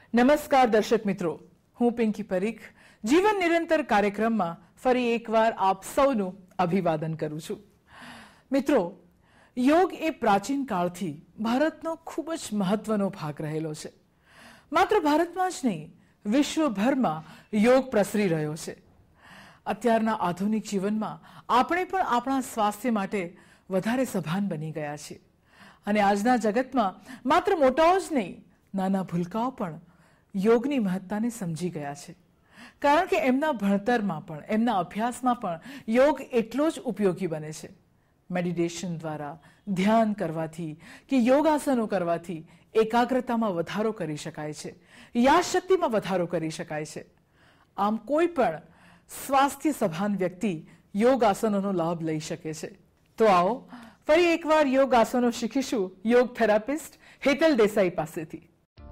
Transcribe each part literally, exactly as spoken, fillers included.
નમસ્કાર દર્શક મિત્રો, હું પિંકી પરીખ જીવન નિરંતર કાર્યક્રમમાં ફરી એકવાર આપ સૌનું અભિવાદન કરું છું. મિત્રો, યોગ એ પ્રાચીન કાળથી ભારતનો ખૂબ જ મહત્વનો ભાગ રહેલો છે. માત્ર ભારતમાં જ નહીં, વિશ્વભરમાં યોગ પ્રસરી રહ્યો છે. અત્યારના આધુનિક જીવનમાં આપણે પણ આપણા સ્વાસ્થ્ય માટે વધારે સભાન બની ગયા છીએ અને આજના જગતમાં માત્ર મોટાઓ જ નહીં, નાના ભૂલકાઓ પણ યોગની મહત્તાને સમજી ગયા છે. કારણ કે એમના ભણતરમાં પણ, એમના અભ્યાસમાં પણ યોગ એટલો જ ઉપયોગી બને છે. મેડિટેશન દ્વારા, ધ્યાન કરવાથી કે યોગાસનો કરવાથી એકાગ્રતામાં વધારો કરી શકાય છે, યાદશક્તિમાં વધારો કરી શકાય છે. આમ કોઈ પણ સ્વાસ્થ્ય સભાન વ્યક્તિ યોગાસનોનો લાભ લઈ શકે છે. તો આવો ફરી એકવાર યોગાસનો શીખીશું યોગ થેરાપિસ્ટ હેતલ દેસાઈ પાસેથી.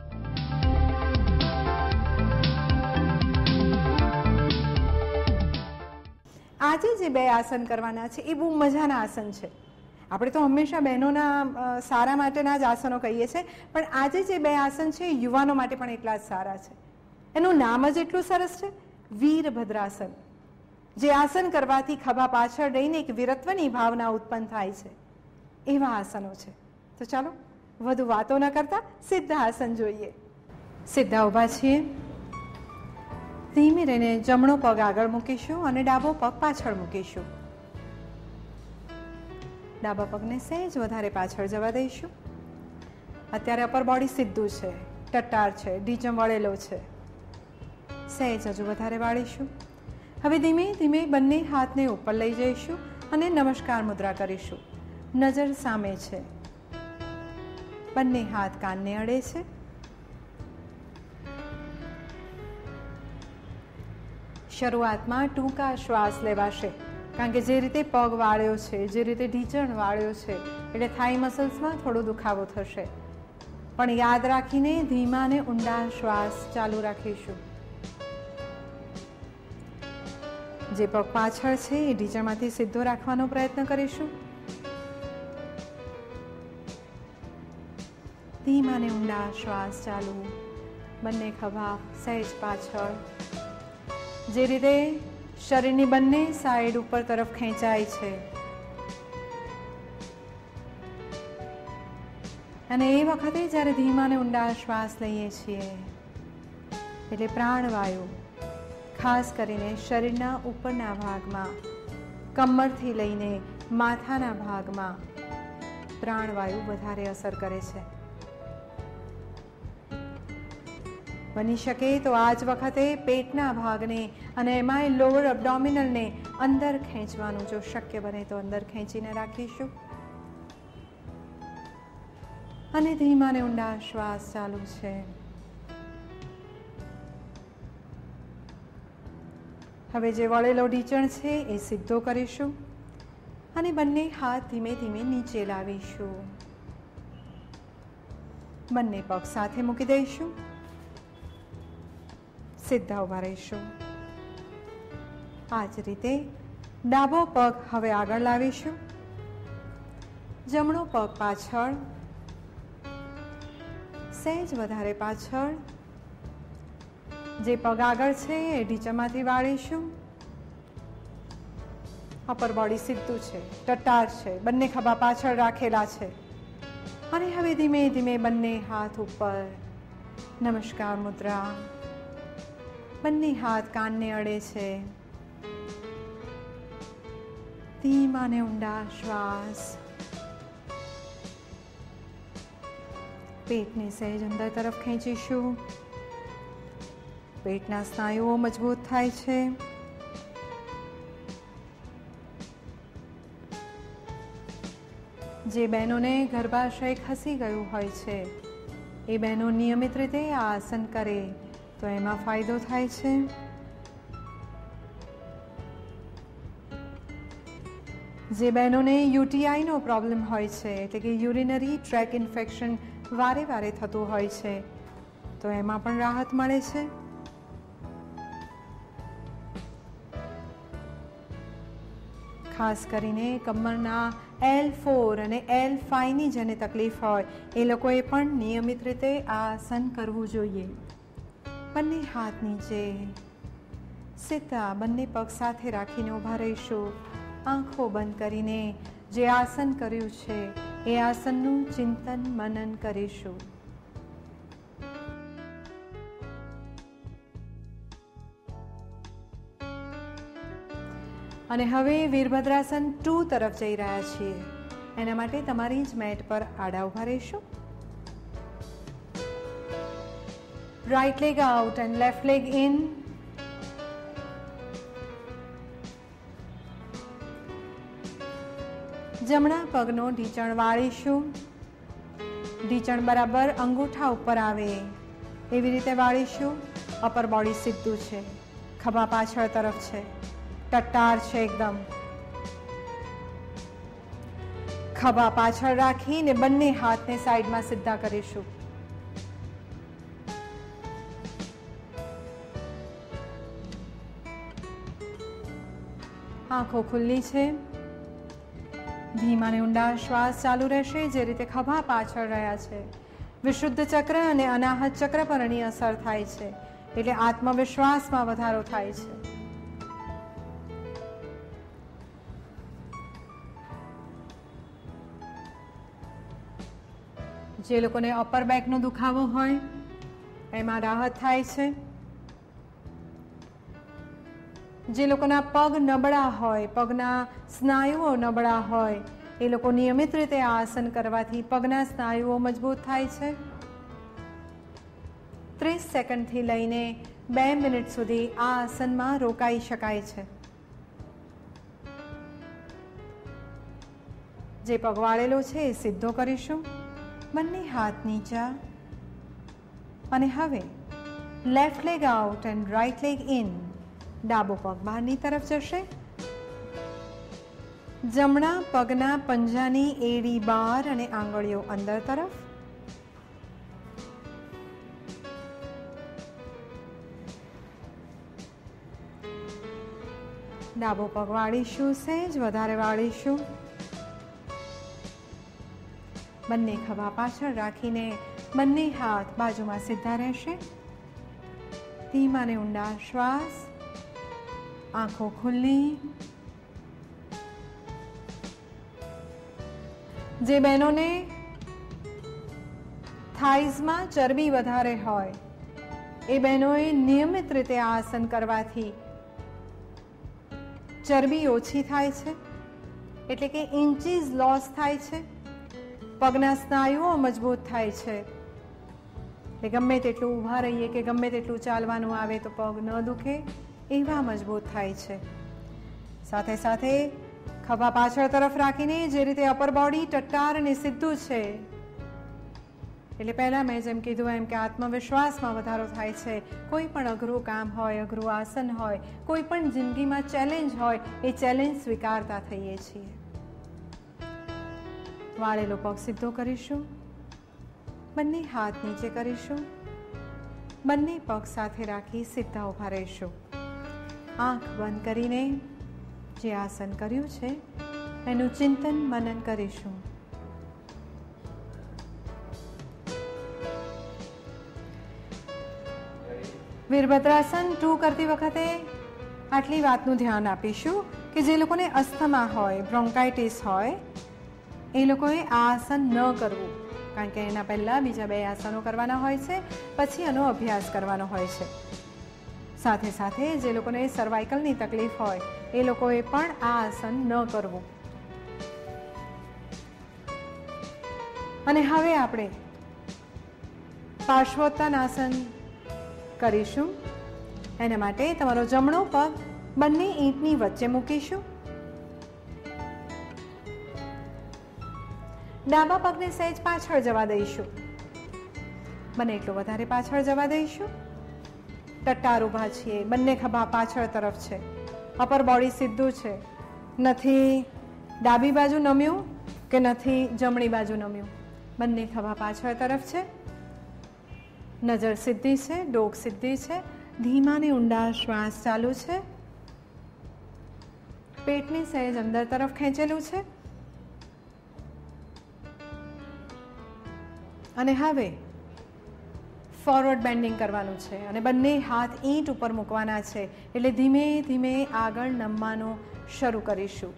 આજે જે બે આસન કરવાના છે એ બહુ મજાના આસન છે. આપણે તો હંમેશા બહેનોના સારા માટેના જ આસનો કહીએ છીએ, પણ આજે જે બે આસન છે એ યુવાનો માટે પણ એટલા જ સારા છે. એનું નામ જ એટલું સરસ છે, વીરભદ્રાસન. જે આસન કરવાથી ખભા પાછળ રહીને એક વીરત્વની ભાવના ઉત્પન્ન થાય છે, એવા આસનો છે. તો ચાલો વધુ વાતો ન કરતા સીધા આસન જોઈએ. સીધા ઊભા છીએ. ધીમે રહીને જમણો પગ આગળ મૂકીશું અને ડાબો પગ પાછળ મૂકીશું. ડાબા પગને સહેજ વધારે પાછળ જવા દઈશું. અત્યારે અપર બોડી સીધું છે, ટટ્ટાર છે, ઢીચમ વળેલો છે. સહેજ હજુ વધારે વાળીશું. હવે ધીમે ધીમે બંને હાથને ઉપર લઈ જઈશું અને નમસ્કાર મુદ્રા કરીશું. નજર સામે છે, બંને હાથ કાનને અડે છે. શરૂઆતમાં ટૂંકા શ્વાસ લેવાશે, કારણ કે જે રીતે પગ વાળ્યો છે, જે રીતે ઢીચણ વાળ્યો છે, એટલે થાઈ મસલ્સમાં થોડો દુખાવો થશે. પણ યાદ રાખીને ધીમા અને ઊંડા શ્વાસ ચાલુ રાખીશું. જે પગ પાછળ છે એ ઢીચણમાંથી સીધો રાખવાનો પ્રયત્ન કરીશું. ધીમા અને ઊંડા શ્વાસ ચાલુ. બંને ખભા સહેજ પાછળ. જે રીતે શરીરની બંને સાઈડ ઉપર તરફ ખેંચાય છે, અને એ વખતે જ્યારે ધીમા અને ઊંડા શ્વાસ લઈએ છીએ એટલે પ્રાણવાયુ ખાસ કરીને શરીરના ઉપરના ભાગમાં, કમરથી લઈને માથાના ભાગમાં પ્રાણવાયુ વધારે અસર કરે છે. બની શકે તો આ જ વખતે પેટના ભાગને અને એમાંય લોઅર અબડોમિનલને અંદર ખેંચવાનું, જો શક્ય બને તો અંદર ખેંચીને રાખીશું. અને ધીમા અને ઊંડા શ્વાસ ચાલુ છે. હવે જે વળેલો ઢીચણ છે એ સીધો કરીશું અને બંને હાથ ધીમે ધીમે નીચે લાવીશું. બંને પગ સાથે મૂકી દઈશું. સીધા ઊભા રહીશું. આ જ રીતે ડાબો પગ હવે આગળ લાવીશું. જમણો પગ પાછળ, સહેજ વધારે પાછળ. જે પગ આગળ છે એ ઢીચણમાંથી વાળીશું. અપર બોડી સીધું છે, ટટ્ટાર છે, બંને ખભા પાછળ રાખેલા છે. અને હવે ધીમે ધીમે બંને હાથ ઉપર, નમસ્કાર મુદ્રા. બંને હાથ કાનને અડે છે. ધીમા અને ઊંડા શ્વાસ. પેટને સહેજ અંદર તરફ ખેંચીશું. પેટના સ્નાયુઓ મજબૂત થાય છે. જે બહેનોને ગર્ભાશય ખસી ગયું હોય છે એ બહેનો નિયમિત રીતે આ આસન કરે તો એમાં ફાયદો થાય છે. જે બહેનોને યુટીઆઈનો પ્રોબ્લેમ હોય છે, એટલે કે યુરિનરી ટ્રેક ઇન્ફેક્શન વારે વારે થતું હોય છે, તો એમાં પણ રાહત મળે છે. ખાસ કરીને કમરના એલ ફોર અને એલ ફાઈવની જેને તકલીફ હોય એ લોકોએ પણ નિયમિત રીતે આ આસન કરવું જોઈએ. બંને હાથ નીચે, સીધા બંને પગ સાથે રાખીને ઊભા રહીશું. આંખો બંધ કરીને જે આસન કર્યું છે એ આસનનું ચિંતન મનન કરીશું. અને હવે વીરભદ્રાસન ટુ તરફ જઈ રહ્યા છીએ. એના માટે તમારી જ મેટ પર આડા ઊભા રહીશું. Right leg out and left leg in. જમણા પગનો ઢીંચણ વાળીશું. ઢીંચણ બરાબર અંગૂઠા ઉપર આવે એવી રીતે વાળીશું. અપર બોડી સીધું છે, ખભા પાછળ તરફ છે, ટટ્ટાર છે એકદમ. ખભા પાછળ રાખીને બંને હાથને સાઈડમાં સીધા કરીશું. આંખો ખુલ્લી છે. ધીમા અને ઊંડા શ્વાસ ચાલુ રહેશે. જે રીતે ખભા પાછળ રહ્યા છે, વિશુદ્ધ ચક્ર અને અનાહત ચક્ર પર એની અસર થાય છે, એટલે આત્મવિશ્વાસમાં વધારો થાય છે. જે લોકોને અપર બેકનો દુખાવો હોય એમાં રાહત થાય છે. જે લોકોના પગ નબળા હોય, પગના સ્નાયુઓ નબળા હોય, એ લોકો નિયમિત રીતે આ આસન કરવાથી પગના સ્નાયુઓ મજબૂત થાય છે. ત્રીસ સેકન્ડથી લઈને બે મિનિટ સુધી આ આસનમાં રોકાઈ શકાય છે. જે પગ વાળેલો છે એ સીધો કરીશું. બંને હાથ નીચા. અને હવે left leg out and right leg in. ડાબો પગ બહારની તરફ જશે. જમણા પગના પંજાની એડી બહાર અને આંગળીઓ અંદર તરફ. ડાબો પગ વાળીશું, સહેજ વધારે વાળીશું. બંને ખભા પાછળ રાખીને બંને હાથ બાજુમાં સીધા રહેશે. ધીમા અને ઊંડા શ્વાસ. આંખો ખુલ્લી. જે બહેનોને થાઈઝમાં ચરબી વધારે હોય એ બહેનોએ નિયમિત રીતે આ આસન કરવાથી ચરબી ઓછી થાય છે, એટલે કે ઇન્ચીસ લોસ થાય છે. પગના સ્નાયુઓ મજબૂત થાય છે. એટલે ગમે તેટલું ઊભા રહીએ કે ગમે તેટલું ચાલવાનું આવે તો પગ ન દુખે એવા મજબૂત થાય છે. સાથે સાથે ખભા પાછળ તરફ રાખીને જે રીતે અપર બોડી ટટ્ટાર અને સીધું છે, એટલે પહેલાં મેં જેમ કીધું એમ કે આત્મવિશ્વાસમાં વધારો થાય છે. કોઈ પણ અઘરું કામ હોય, અઘરું આસન હોય, કોઈ પણ જિંદગીમાં ચેલેન્જ હોય, એ ચેલેન્જ સ્વીકારતા થઈએ છીએ. વાળેલો પગ સીધો કરીશું. બંને હાથ નીચે કરીશું. બંને પગ સાથે રાખી સીધા ઊભા રહીશું. આંખ બંધ કરીને જે આસન કર્યું છે એનું ચિંતન મનન કરીશું. વીરભદ્રાસન ટુ કરતી વખતે આટલી વાતનું ધ્યાન આપીશું કે જે લોકોને અસ્થમા હોય, બ્રોન્કાઇટિસ હોય, એ લોકોએ આ આસન ન કરવું, કારણ કે એના પહેલાં બીજા બે આસનો કરવાના હોય છે, પછી એનો અભ્યાસ કરવાનો હોય છે. સાથે સાથે જે લોકોને સર્વાઇકલની તકલીફ હોય એ લોકોએ પણ આ આસન ન કરવું. અને હવે આપણે પાર્શ્વોત્તાન આસન કરીશું. એના માટે તમારો જમણો પગ બંને ઈંટની વચ્ચે મૂકીશું. ડાબા પગને સહેજ પાછળ જવા દઈશું. બને એટલો વધારે પાછળ જવા દઈશું. ટટ્ટાર ઊભા છીએ. બંને ખભા પાછળ તરફ છે. અપર બોડી સીધું છે. નથી ડાબી બાજુ નમ્યું કે નથી જમણી બાજુ નમ્યું. બંને ખભા પાછળ તરફ છે. નજર સીધી છે. ડોક સીધી છે. ધીમા ને ઊંડા શ્વાસ ચાલુ છે. પેટને સહેજ અંદર તરફ ખેંચેલું છે. અને હવે ફોરવર્ડ બેન્ડિંગ કરવાનું છે અને બંને હાથ ઈંટ ઉપર મૂકવાના છે. એટલે ધીમે ધીમે આગળ નમવાનું શરૂ કરીશું.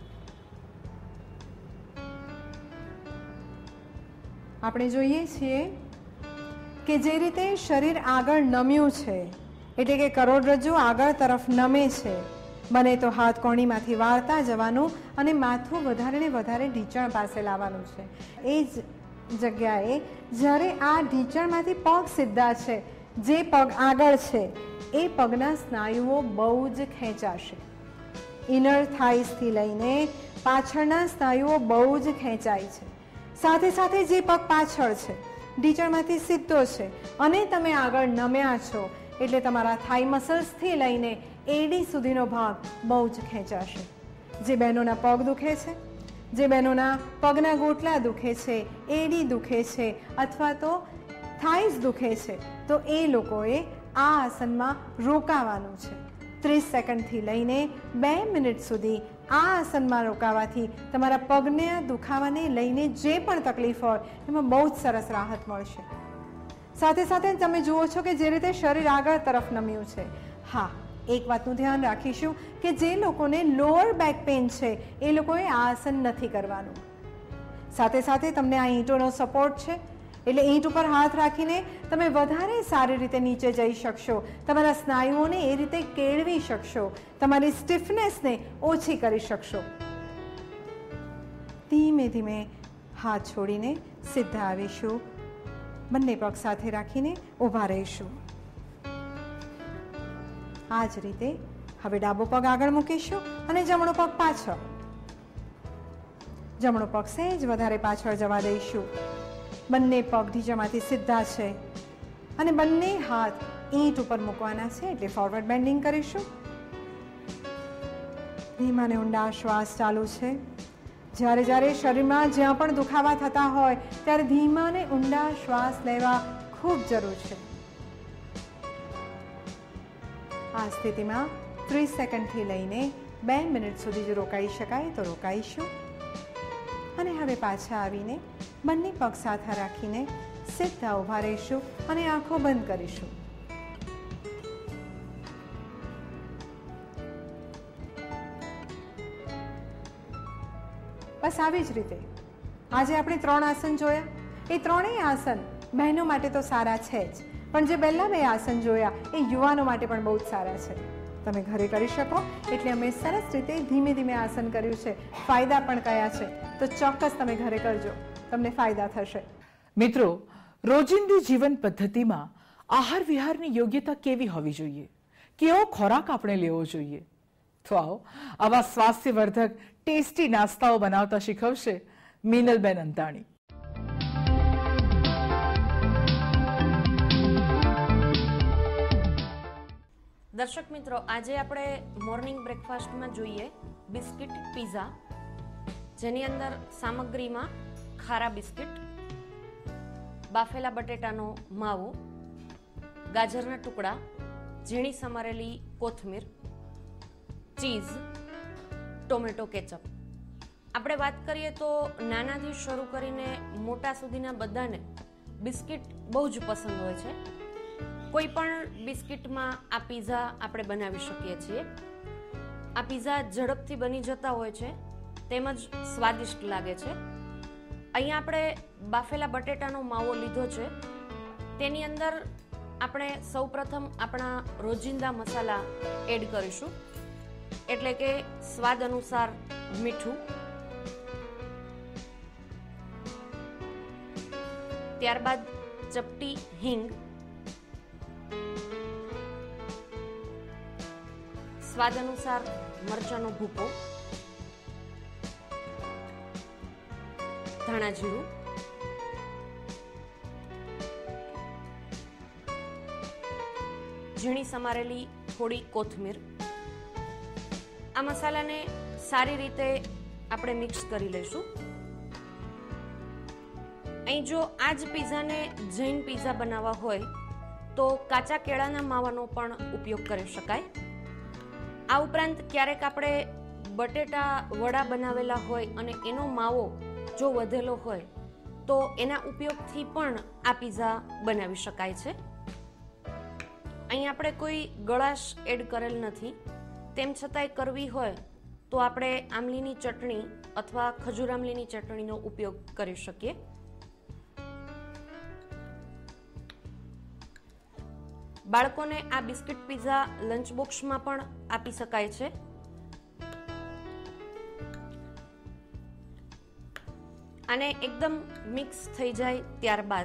આપણે જોઈએ છીએ કે જે રીતે શરીર આગળ નમ્યું છે, એટલે કે કરોડરજ્જુ આગળ તરફ નમે છે, બને તો હાથ કોણીમાંથી વાળતા જવાનું અને માથું વધારે ને વધારે ઢીંચણ પાસે લાવવાનું છે. એ જ જગ્યાએ જ્યારે આ ઢીંચણમાંથી પગ સીધા છે, જે પગ આગળ છે એ પગના સ્નાયુઓ બહુ જ ખેંચાશે. ઇનર થાઈસથી લઈને પાછળના સ્નાયુઓ બહુ જ ખેંચાય છે. સાથે સાથે જે પગ પાછળ છે, ઢીંચણમાંથી સીધો છે અને તમે આગળ નમ્યા છો, એટલે તમારા થાઈ મસલ્સથી લઈને એડી સુધીનો ભાગ બહુ જ ખેંચાશે. જે બહેનોના પગ દુખે છે, જે બહેનોના પગના ગોટલા દુખે છે, એડી દુખે છે અથવા તો થાઈસ દુખે છે, તો એ લોકોએ આ આસનમાં રોકાવાનું છે. ત્રીસ સેકન્ડથી લઈને બે મિનિટ સુધી આ આસનમાં રોકાવાથી તમારા પગના દુખાવાને લઈને જે પણ તકલીફ હોય એમાં બહુ જ સરસ રાહત મળશે. સાથે સાથે તમે જુઓ છો કે જે રીતે શરીર આગળ તરફ નમ્યું છે. હા, એક વાતનું ધ્યાન રાખીશું કે જે લોકોને લોઅર બેક પેઇન છે એ લોકોએ આ આસન નથી કરવાનું. સાથે સાથે તમને આ ઈંટોનો સપોર્ટ છે, એટલે ઈંટ ઉપર હાથ રાખીને તમે વધારે સારી રીતે નીચે જઈ શકશો, તમારા સ્નાયુઓને એ રીતે કેળવી શકશો, તમારી સ્ટીફનેસને ઓછી કરી શકશો. ધીમે ધીમે હાથ છોડીને સીધા આવીશું, બંને પગ સાથે રાખીને ઊભા રહીશું. આ જ રીતે હવે ડાબો પગ આગળ મૂકીશું અને જમણો પગ પાછળ. જમણો પગ સહેજ વધારે પાછળ જવા દઈશું. બંને પગ ઢીંચણમાંથી સીધા છે અને બંને હાથ ઈંટ ઉપર મૂકવાના છે, એટલે ફોરવર્ડ બેન્ડિંગ કરીશું. ધીમા અને ઊંડા શ્વાસ ચાલુ છે. જ્યારે જ્યારે શરીરમાં જ્યાં પણ દુખાવા થતા હોય ત્યારે ધીમા અને ઊંડા શ્વાસ લેવા ખૂબ જરૂર છે. આ સ્થિતિમાં ત્રીસ સેકન્ડથી લઈને બે મિનિટ સુધી જો રોકાઈ શકાય તો રોકાઈશું. અને હવે પાછા આવીને બંને પગ સાથે રાખીને સીધા ઊભા રહીશું અને આંખો બંધ કરીશું. બસ આવી જ રીતે આજે આપણે ત્રણ આસન જોયા. એ ત્રણેય આસન બહેનો માટે તો સારા છે જ, પણ જે પહેલા બે આસન જોયા એ યુવાનો માટે પણ બહુ જ સારા છે. તમે ઘરે કરી શકો એટલે અમે સરસ રીતે ધીમે ધીમે આસન કર્યું છે. ફાયદા પણ કયા છે તો ચોક્કસ તમે ઘરે કરજો, તમને ફાયદા થશે. મિત્રો, રોજિંદી જીવન પદ્ધતિમાં આહાર વિહારની યોગ્યતા કેવી હોવી જોઈએ, કેવો ખોરાક આપણે લેવો જોઈએ? તો આવો આવા સ્વાસ્થ્યવર્ધક ટેસ્ટી નાસ્તાઓ બનાવતા શીખવશે મીનલબેન અંતાણી. દર્શક મિત્રો, આજે આપણે મોર્નિંગ બ્રેકફાસ્ટમાં જોઈએ બિસ્કિટ પીઝા, જેની અંદર સામગ્રીમાં ખારા બિસ્કિટ, બાફેલા બટેટાનો માવો, ગાજરના ટુકડા, ઝીણી સમારેલી કોથમીર, ચીઝ, ટોમેટો કેચઅપ. આપણે વાત કરીએ તો નાનાથી શરૂ કરીને મોટા સુધીના બધાને બિસ્કિટ બહુ જ પસંદ હોય છે. કોઈ પણ બિસ્કિટમાં આ પીઝા આપણે બનાવી શકીએ છીએ. આ પીઝા ઝડપથી બની જતા હોય છે તેમજ સ્વાદિષ્ટ લાગે છે. અહીંયા આપણે બાફેલા બટેટાનો માવો લીધો છે. તેની અંદર આપણે સૌપ્રથમ આપણા રોજિંદા મસાલા એડ કરીશું, એટલે કે સ્વાદ અનુસાર મીઠું, ત્યારબાદ ચપટી હિંગ, સ્વાદ અનુસાર મરચાંનો ભૂકો, ધાણા જીરું, ઝીણી સમારેલી થોડી કોથમીર. આ મસાલાને સારી રીતે આપણે મિક્સ કરી લઈશું. અહીં જો આ જ પીઝાને જૈન પીઝા બનાવવા હોય તો કાચા કેળાના માવાનો પણ ઉપયોગ કરી શકાય. આ ઉપરાંત ક્યારેક આપણે બટેટા વડા બનાવેલા હોય અને એનો માવો જો વધેલો હોય તો એના ઉપયોગથી પણ આ પીઝા બનાવી શકાય છે. અહીં આપણે કોઈ ગળાશ એડ કરેલ નથી, તેમ છતાંય કરવી હોય તો આપણે આમલીની ચટણી અથવા ખજૂર આમલીની ચટણીનો ઉપયોગ કરી શકીએ. બાળકોને આ બિસ્કિટ પીઝા લંચ બોક્સમાં પણ આપી શકાય છે. અને એકદમ મિક્સ થઈ જાય ત્યારબાદ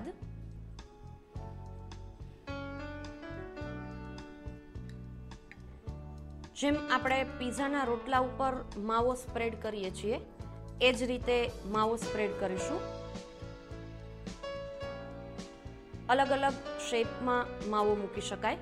જેમ આપણે પીઝાના રોટલા ઉપર માવો સ્પ્રેડ કરીએ છીએ એ જ રીતે માવો સ્પ્રેડ કરીશું. અલગ અલગ શેપમાં માવો મૂકી શકાય.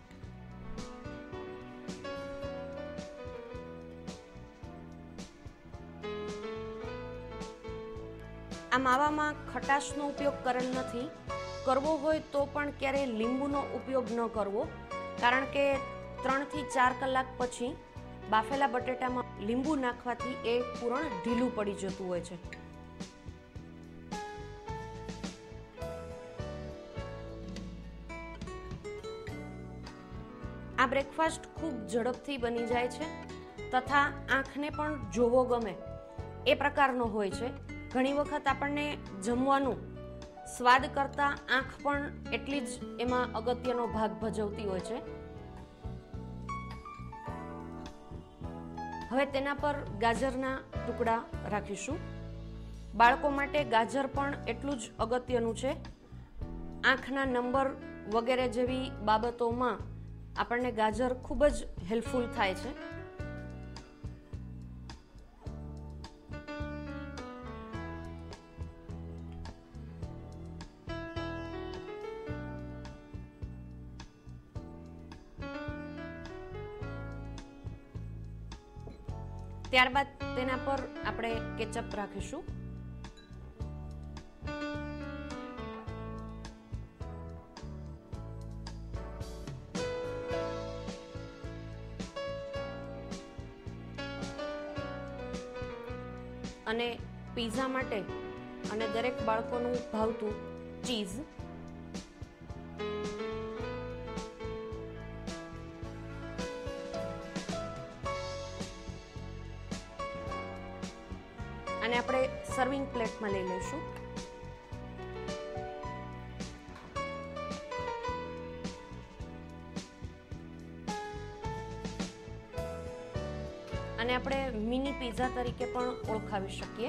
આ માવામાં ખટાશનો ઉપયોગ કરેલ નથી. કરવો હોય તો પણ ક્યારેય લીંબુનો ઉપયોગ ન કરવો, કારણ કે ત્રણ થી ચાર કલાક પછી બાફેલા બટેટામાં લીંબુ નાખવાથી એ પૂરણ ઢીલું પડી જતું હોય છે. આ બ્રેકફાસ્ટ ખૂબ ઝડપથી બની જાય છે તથા આંખને પણ જોવો ગમે એ પ્રકારનો હોય છે. ઘણી વખત આપણને જમવાનું સ્વાદ કરતા આંખ પણ એટલી જ એમાં અગત્યનો ભાગ ભજવતી હોય છે. હવે તેના પર ગાજરના ટુકડા રાખીશું. બાળકો માટે ગાજર પણ એટલું જ અગત્યનું છે. આંખના નંબર વગેરે જેવી બાબતોમાં આપણને ગાજર ખૂબ જ હેલ્પફુલ થાય છે. ત્યારબાદ તેના પર આપણે કેચઅપ રાખીશું. અને પીઝા માટે અને દરેક બાળકોનું ભાવતું ચીઝ. અને આપણે સર્વિંગ પ્લેટમાં લઈ લઈશું. અને આપણે મિની પીઝા તરીકે પણ ઓળખાવી શકીએ.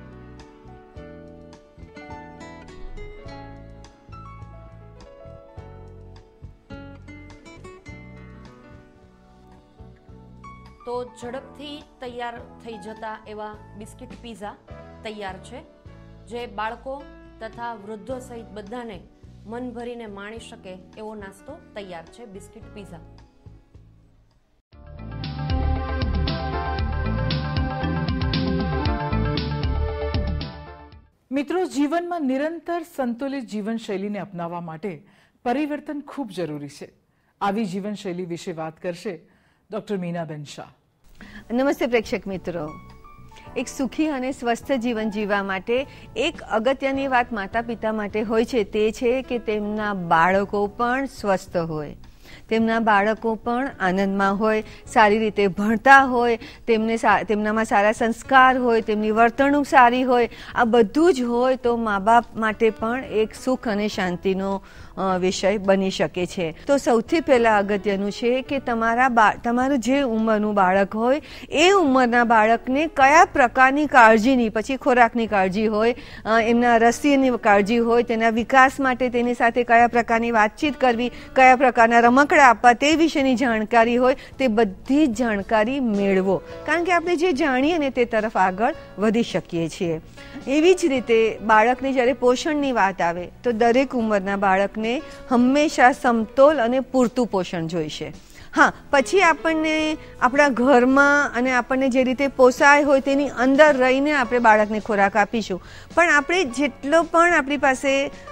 તો ઝડપથી તૈયાર થઈ જતા એવા બિસ્કિટ પીઝા તૈયાર છે, જે બાળકો તથા વૃદ્ધો સહિત બધાને મન ભરીને માણી શકે એવો નાસ્તો તૈયાર છે, બિસ્કિટ પીઝા. મિત્રો, જીવનમાં નિરંતર સંતુલિત જીવનશૈલીને અપનાવવા માટે પરિવર્તન ખૂબ જરૂરી છે. આવી જીવનશૈલી વિશે વાત કરશે ડોક્ટર મીનાબેન શાહ. નમસ્તે પ્રેક્ષક મિત્રો. એક સુખી અને સ્વસ્થ જીવન જીવવા માટે એક અગત્યની વાત માતા પિતા માટે હોય છે, તે છે કે તેમના બાળકો પણ સ્વસ્થ હોય, તેમના બાળકો પણ આનંદમાં હોય, સારી રીતે ભણતા હોય, તેમને તેમનામાં સારા સંસ્કાર હોય, તેમની વર્તણૂક સારી હોય. આ બધું જ હોય તો મા બાપ માટે પણ એક સુખ અને શાંતિનો વિષય બની શકે છે. તો સૌથી પહેલાં અગત્યનું છે કે તમારા બા તમારું જે ઉંમરનું બાળક હોય એ ઉંમરના બાળકને કયા પ્રકારની કાળજીની, પછી ખોરાકની કાળજી હોય, એમના રસીની કાળજી હોય, તેના વિકાસ માટે તેની સાથે કયા પ્રકારની વાતચીત કરવી, કયા પ્રકારના રમકડા આપવા, તે વિશેની જાણકારી હોય, તે બધી જ જાણકારી મેળવો, કારણ કે આપણે જે જાણીએ ને તે તરફ આગળ વધી શકીએ છીએ. એવી જ રીતે બાળકને જ્યારે પોષણની વાત આવે તો દરેક ઉંમરના બાળકને હંમેશા સમતોલ અને પૂરતું પોષણ જોઈશે. હા, પછી આપણને આપણા ઘરમાં અને આપણને જે રીતે પોસાય હોય તેની અંદર રહીને આપણે બાળકને ખોરાક આપીશું. પણ આપણે જેટલો પણ આપણી પાસે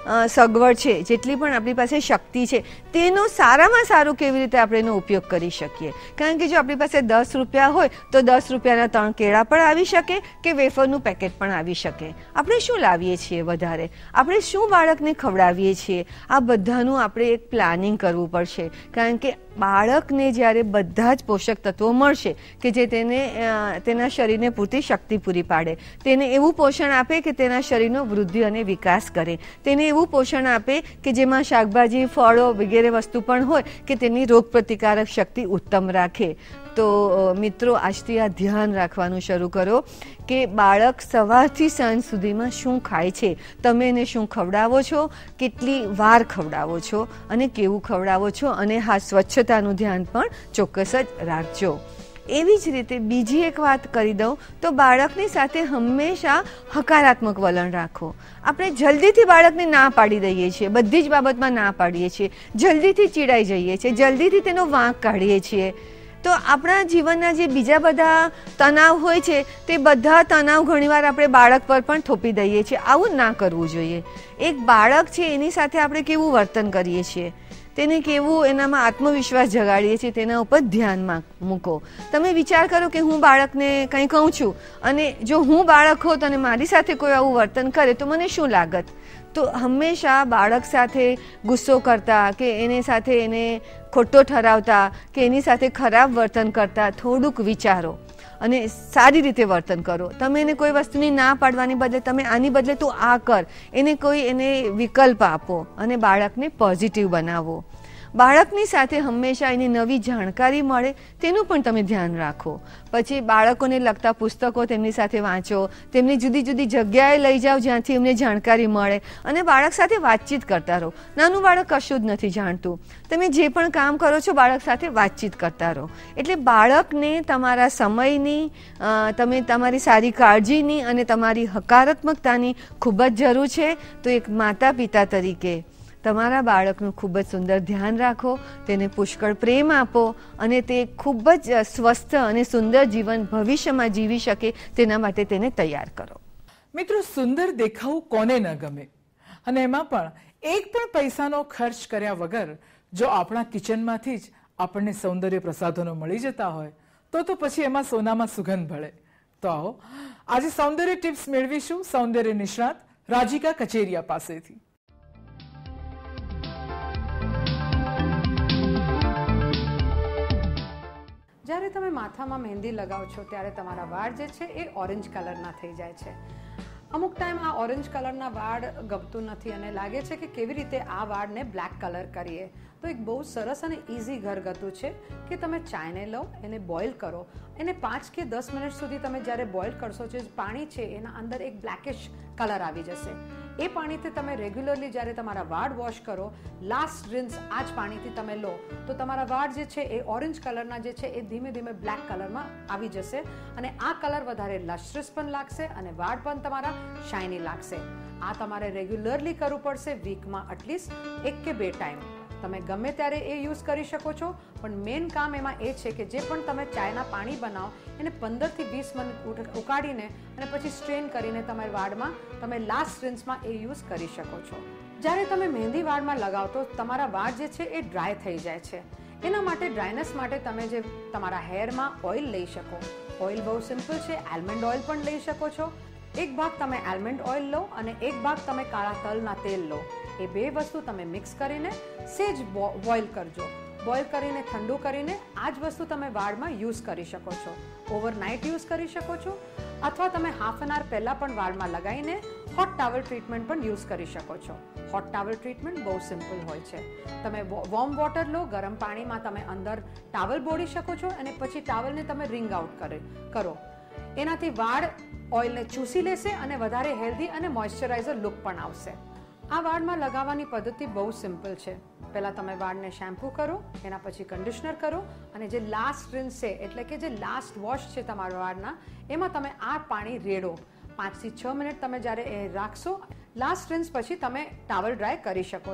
સગવડ છે, જેટલી પણ આપણી પાસે શક્તિ છે, તેનો સારામાં સારું કેવી રીતે આપણે એનો ઉપયોગ કરી શકીએ. કારણ કે જો આપણી પાસે દસ રૂપિયા હોય તો દસ રૂપિયાના ત્રણ કેળા પણ આવી શકે કે વેફરનું પેકેટ પણ આવી શકે. આપણે શું લાવીએ છીએ વધારે, આપણે શું બાળકને ખવડાવીએ છીએ, આ બધાનું આપણે એક પ્લાનિંગ કરવું પડશે. કારણ કે બાળકને જ્યારે બધા જ પોષક તત્વો મળશે કે જે તેને તેના શરીરને પૂરતી શક્તિ પૂરી પાડે, તેને એવું પોષણ આપે કે તેના શરીરનો વૃદ્ધિ અને વિકાસ કરે, તેને એવું પોષણ આપે કે જેમાં શાકભાજી, ફળો વગેરે વસ્તુ પણ હોય કે તેની રોગપ્રતિકારક શક્તિ ઉત્તમ રાખે. તો મિત્રો, આજથી આ ધ્યાન રાખવાનું શરૂ કરો કે બાળક સવારથી સાંજ સુધીમાં શું ખાય છે, તમે એને શું ખવડાવો છો, કેટલી વાર ખવડાવો છો અને કેવું ખવડાવો છો. અને હા, સ્વચ્છતાનું ધ્યાન પણ ચોક્કસ જ રાખજો. એવી જ રીતે બીજી એક વાત કરી દઉં તો બાળકની સાથે હંમેશા હકારાત્મક વલણ રાખો. આપણે જલ્દીથી બાળકને ના પાડી દઈએ છીએ, બધી જ બાબતમાં ના પાડીએ છીએ, જલ્દીથી ચીડાઈ જઈએ છીએ, જલ્દીથી તેનો વાંક કાઢીએ છીએ. તો આપણા જીવનના જે બીજા બધા તણાવ હોય છે તે બધા તણાવ ઘણીવાર આપણે બાળક પર પણ થોપી દઈએ છીએ. આવું ના કરવું જોઈએ. એક બાળક છે એની સાથે આપણે કેવું વર્તન કરીએ છીએ, તેને કેવું એનામાં આત્મવિશ્વાસ જગાડીએ છીએ, તેના ઉપર ધ્યાનમાં મૂકો. તમે વિચાર કરો કે હું બાળકને કંઈ કહું છું અને જો હું બાળક હોત અને મારી સાથે કોઈ આવું વર્તન કરે તો મને શું લાગત. તો હંમેશા બાળક સાથે ગુસ્સો કરતા કે એની સાથે એને ખોટો ઠરાવતા કે એની સાથે ખરાબ વર્તન કરતા થોડુંક વિચારો અને સારી રીતે વર્તન કરો. તમે એને કોઈ વસ્તુની ના પાડવાની બદલે તમે આની બદલે તું આ કર, એને કોઈ એને વિકલ્પ આપો અને બાળકને પોઝિટિવ બનાવો. બાળકની સાથે હંમેશા એની નવી જાણકારી મળે તેનું પણ તમે ધ્યાન રાખો. પછી બાળકોને લગતા પુસ્તકો તેમની સાથે વાંચો, તેમની જુદી જુદી જગ્યાએ લઈ જાઓ જ્યાંથી એમને જાણકારી મળે અને બાળક સાથે વાતચીત કરતા રહો. નાનું બાળક કશું જ નથી જાણતું, તમે જે પણ કામ કરો છો બાળક સાથે વાતચીત કરતા રહો. એટલે બાળકને તમારા સમયની, તમે તમારી સારી કાળજીની અને તમારી હકારાત્મકતાની ખૂબ જ જરૂર છે. તો એક માતા પિતા તરીકે તમારા બાળકનું ખૂબ જ સુંદર ધ્યાન રાખો, તેને પુષ્કળ પ્રેમ આપો અને તે ખૂબ જ સ્વસ્થ અને સુંદર જીવન ભવિષ્યમાં જીવી શકે તેના માટે તેને તૈયાર કરો. મિત્રો, સુંદર દેખાવું કોને ન ગમે, અને એમાં પણ એક પણ પૈસાનો ખર્ચ કર્યા વગર જો આપણા કિચનમાંથી જ આપણને સૌંદર્ય પ્રસાધનો મળી જતા હોય તો તો પછી એમાં સોનામાં સુગંધ ભળે. તો આવો આજે સૌંદર્ય ટિપ્સ મેળવીશું સૌંદર્ય નિષ્ણાત રાજીકા કચેરિયા પાસેથી. જ્યારે તમે માથામાં મહેંદી લગાવો છો ત્યારે તમારા વાળ જે છે એ ઓરેન્જ કલરના થઈ જાય છે. અમુક ટાઈમ આ ઓરેન્જ કલરના વાળ ગમતું નથી અને લાગે છે કે કેવી રીતે આ વાળને બ્લેક કલર કરીએ. તો એક બહુ સરસ અને ઇઝી ઘરગથ્થું છે કે તમે ચાયને લો, એને બોઇલ કરો, એને પાંચ કે દસ મિનિટ સુધી તમે જ્યારે બોઇલ કરશો, જે પાણી છે એના અંદર એક બ્લેકિશ કલર આવી જશે. એ પાણીથી તમે રેગ્યુલરલી જ્યારે તમારા વાળ વોશ કરો, લાસ્ટ રિન્સ આ જ પાણીથી તમે લો તો તમારા વાળ જે છે એ ઓરેન્જ કલરના જે છે એ ધીમે ધીમે બ્લેક કલરમાં આવી જશે અને આ કલર વધારે લસ્ટ્રસ પણ લાગશે અને વાળ પણ તમારા શાઇની લાગશે. આ તમારે રેગ્યુલરલી કરવું પડશે, વીકમાં એટલીસ્ટ એક કે બે ટાઈમ. તમે ગમે ત્યારે એ યુઝ કરી શકો છો, પણ મેઇન કામ એમાં એ છે કે જે પણ તમે ચાયના પાણી બનાવો એને પંદરથી વીસ મિનિટ ઉકાળીને અને પછી સ્ટ્રેન કરીને તમારા વાળમાં તમે લાસ્ટ રિન્સમાં એ યુઝ કરી શકો છો. જ્યારે તમે મહેંદી વાળમાં લગાવો તો તમારા વાળ જે છે એ ડ્રાય થઈ જાય છે. એના માટે ડ્રાયનેસ માટે તમે જે તમારા હેરમાં ઓઇલ લઈ શકો. ઓઇલ બહુ સિમ્પલ છે, આલ્મંડ ઓઇલ પણ લઈ શકો છો. એક ભાગ તમે આલ્મંડ ઓઇલ લો અને એક ભાગ તમે કાળા તલના તેલ લો. એ બે વસ્તુ તમે મિક્સ કરીને સેજ બોઇલ કરજો. બોઇલ કરીને ઠંડુ કરીને આ જ વસ્તુ તમે વાળમાં યુઝ કરી શકો છો. ઓવરનાઇટ યુઝ કરી શકો છો અથવા તમે હાફ એન આવર પહેલાં પણ વાળમાં લગાવીને હોટ ટાવલ ટ્રીટમેન્ટ પણ યુઝ કરી શકો છો. હોટ ટાવલ ટ્રીટમેન્ટ બહુ સિમ્પલ હોય છે. તમે વોર્મ વોટર લો, ગરમ પાણીમાં તમે અંદર ટાવલ બોળી શકો છો અને પછી ટાવલને તમે રિંગ આઉટ કરે કરો. એનાથી વાળ ઓઇલને ચૂસી લેશે અને વધારે હેલ્ધી અને મોઇશ્ચરાઇઝર લુક પણ આવશે. આ વાળમાં લગાવવાની પદ્ધતિ બહુ સિમ્પલ છે. પહેલાં તમે વાળને શેમ્પૂ કરો, એના પછી કન્ડિશનર કરો અને જે લાસ્ટ રિન્સ છે એટલે કે જે લાસ્ટ વોશ છે તમારા વાળના એમાં તમે આ પાણી રેડો. પાંચથી છ મિનિટ તમે જ્યારે એ રાખશો, લાસ્ટ રિન્સ પછી તમે ટાવલ ડ્રાય કરી શકો છો.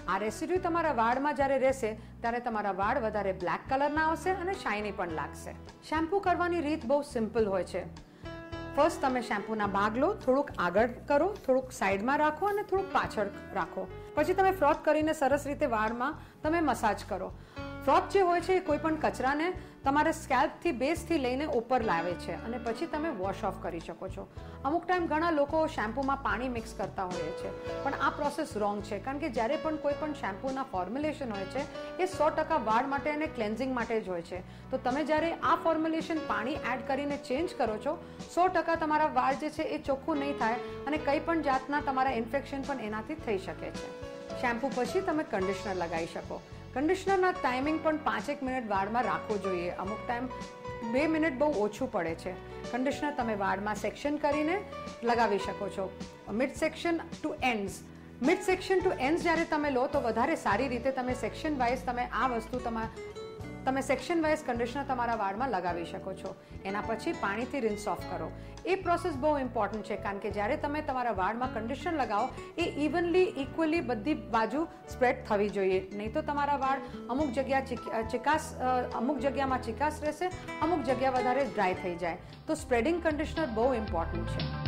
આ રેસિડ્યુ તમારા વાળમાં જ્યારે રહેશે ત્યારે તમારા વાળ વધારે બ્લેક કલરના આવશે અને શાઇની પણ લાગશે. શેમ્પૂ કરવાની રીત બહુ સિમ્પલ હોય છે. ફર્સ્ટ તમે શેમ્પૂના ભાગ લો, થોડુંક આગળ કરો, થોડુંક સાઈડમાં રાખો અને થોડુંક પાછળ રાખો. પછી તમે ફ્રોથ કરીને સરસ રીતે વાળમાં તમે મસાજ કરો. ફ્રોથ જે હોય છે એ કોઈ પણ કચરાને તમારે સ્કેલ્પથી બેઝથી લઈને ઉપર લાવે છે અને પછી તમે વોશ ઓફ કરી શકો છો. અમુક ટાઈમ ઘણા લોકો શેમ્પૂમાં પાણી મિક્સ કરતા હોય છે, પણ આ પ્રોસેસ રોંગ છે, કારણ કે જ્યારે પણ કોઈ પણ શેમ્પૂના ફોર્મ્યુલેશન હોય છે એ સો ટકા વાળ માટે અને ક્લેન્ઝિંગ માટે જ હોય છે. તો તમે જ્યારે આ ફોર્મ્યુલેશન પાણી એડ કરીને ચેન્જ કરો છો, સો ટકા તમારા વાળ જે છે એ ચોખ્ખું નહીં થાય અને કંઈ પણ જાતના તમારા ઇન્ફેક્શન પણ એનાથી થઈ શકે છે. શેમ્પૂ પછી તમે કન્ડિશનર લગાવી શકો. કન્ડિશનરના ટાઈમિંગ પણ પાંચેક મિનિટ વાળમાં રાખવો જોઈએ. અમુક ટાઈમ બે મિનિટ બહુ ઓછું પડે છે. કન્ડિશનર તમે વાળમાં સેક્શન કરીને લગાવી શકો છો. Mid section to ends mid section to ends જ્યારે તમે લો તો વધારે સારી રીતે તમે સેક્શન વાઇઝ તમે આ વસ્તુ તમારા તમે સેક્શન વાઇઝ કન્ડિશનર તમારા વાળમાં લગાવી શકો છો. એના પછી પાણીથી રિન્સ ઓફ કરો. એ પ્રોસેસ બહુ ઇમ્પોર્ટન્ટ છે, કારણ કે જ્યારે તમે તમારા વાળમાં કન્ડિશનર લગાવો એ ઇવનલી ઇક્વલી બધી બાજુ સ્પ્રેડ થવી જોઈએ. નહીં તો તમારા વાળ અમુક જગ્યા ચિકાસ અમુક જગ્યામાં ચિકાસ રહેશે, અમુક જગ્યા વધારે ડ્રાય થઈ જાય. તો સ્પ્રેડિંગ કન્ડિશનર બહુ ઇમ્પોર્ટન્ટ છે.